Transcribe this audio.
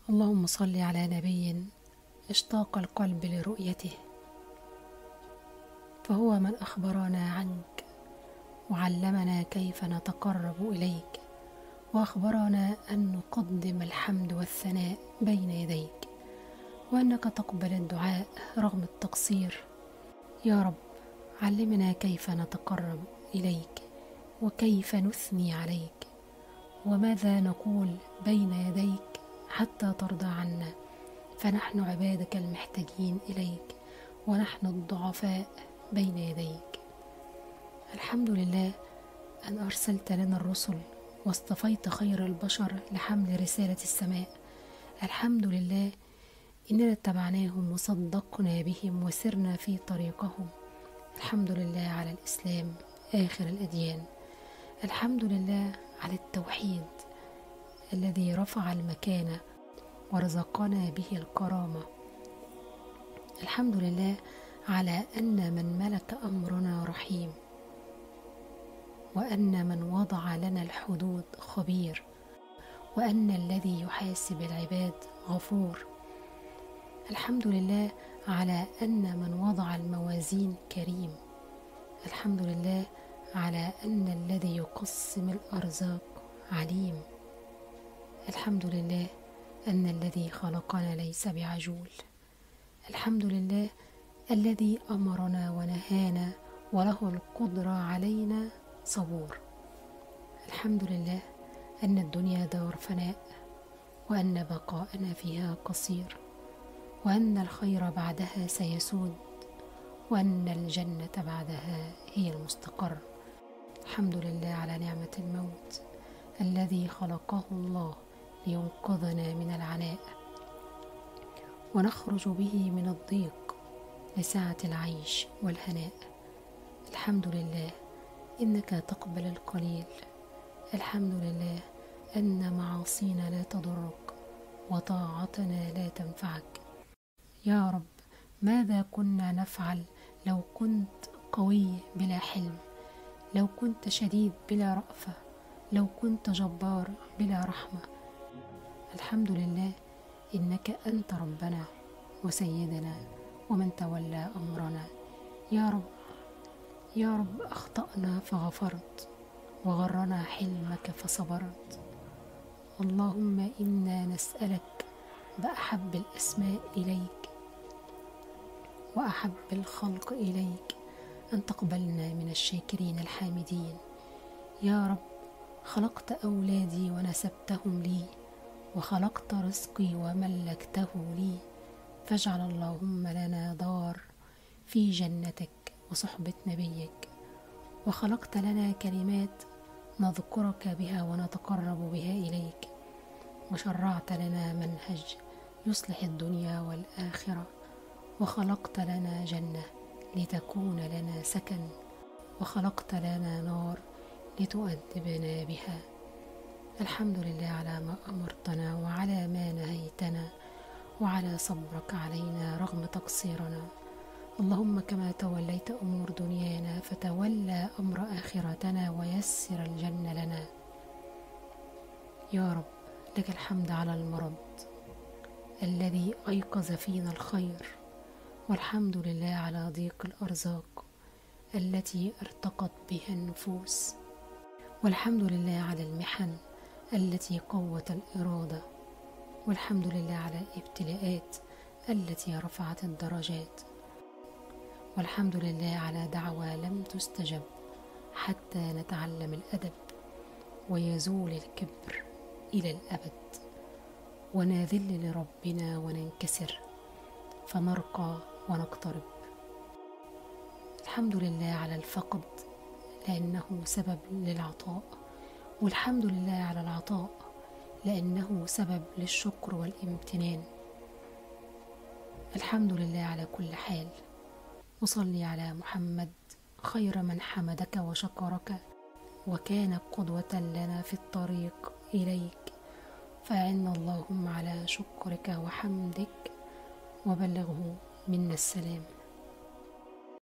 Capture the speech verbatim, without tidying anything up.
اللهم صل على نبي اشتاق القلب لرؤيته، فهو من أخبرنا عنك وعلمنا كيف نتقرب إليك، وأخبرنا أن نقدم الحمد والثناء بين يديك، وأنك تقبل الدعاء رغم التقصير. يا رب علمنا كيف نتقرب إليك، وكيف نثني عليك، وماذا نقول بين يديك حتى ترضى عنا، فنحن عبادك المحتاجين إليك، ونحن الضعفاء بين يديك. الحمد لله أن أرسلت لنا الرسل واصطفيت خير البشر لحمل رسالة السماء. الحمد لله إننا اتبعناهم وصدقنا بهم وسرنا في طريقهم. الحمد لله على الإسلام آخر الأديان. الحمد لله على التوحيد الذي رفع المكانة ورزقنا به الكرامة. الحمد لله على أن من ملك أمرنا رحيم، وأن من وضع لنا الحدود خبير، وأن الذي يحاسب العباد غفور. الحمد لله على أن من وضع الموازين كريم. الحمد لله على أن الذي يقسم الأرزاق عليم. الحمد لله أن الذي خلقنا ليس بعجول. الحمد لله الذي أمرنا ونهانا وله القدرة علينا صبور. الحمد لله أن الدنيا دار فناء، وأن بقاءنا فيها قصير، وأن الخير بعدها سيسود، وأن الجنة بعدها هي المستقر. الحمد لله على نعمة الموت الذي خلقه الله لينقذنا من العناء، ونخرج به من الضيق لسعة العيش والهناء. الحمد لله إنك تقبل القليل. الحمد لله أن معاصينا لا تضرك وطاعتنا لا تنفعك. يا رب ماذا كنا نفعل لو كنت قوي بلا حلم، لو كنت شديد بلا رأفة، لو كنت جبار بلا رحمة. الحمد لله إنك أنت ربنا وسيدنا ومن تولى أمرنا. يا رب يا رب أخطأنا فغفرت، وغرنا حلمك فصبرت. اللهم إنا نسألك بأحب الأسماء إليك وأحب الخلق إليك أن تقبلنا من الشاكرين الحامدين. يا رب خلقت أولادي ونسبتهم لي، وخلقت رزقي وملكته لي، فاجعل اللهم لنا دار في جنتك وصحبة نبيك. وخلقت لنا كلمات نذكرك بها ونتقرب بها إليك، وشرعت لنا منهج يصلح الدنيا والآخرة، وخلقت لنا جنة لتكون لنا سكن، وخلقت لنا نار لتؤدبنا بها. الحمد لله على ما أمرتنا وعلى ما نهيتنا وعلى صبرك علينا رغم تقصيرنا. اللهم كما توليت أمور دنيانا فتولى أمر آخرتنا ويسر الجنة لنا. يا رب لك الحمد على المرض الذي أيقظ فينا الخير، والحمد لله على ضيق الأرزاق التي ارتقت بها النفوس، والحمد لله على المحن التي قوت الإرادة، والحمد لله على الابتلاءات التي رفعت الدرجات، والحمد لله على دعوى لم تستجب حتى نتعلم الأدب ويزول الكبر إلى الأبد، ونذل لربنا وننكسر فنرقى ونقترب. الحمد لله على الفقد لأنه سبب للعطاء، والحمد لله على العطاء لأنه سبب للشكر والامتنان. الحمد لله على كل حال. وصلي على محمد خير من حمدك وشكرك وكان قدوة لنا في الطريق إليك، فأعنا اللهم على شكرك وحمدك، وبلغه منا السلام.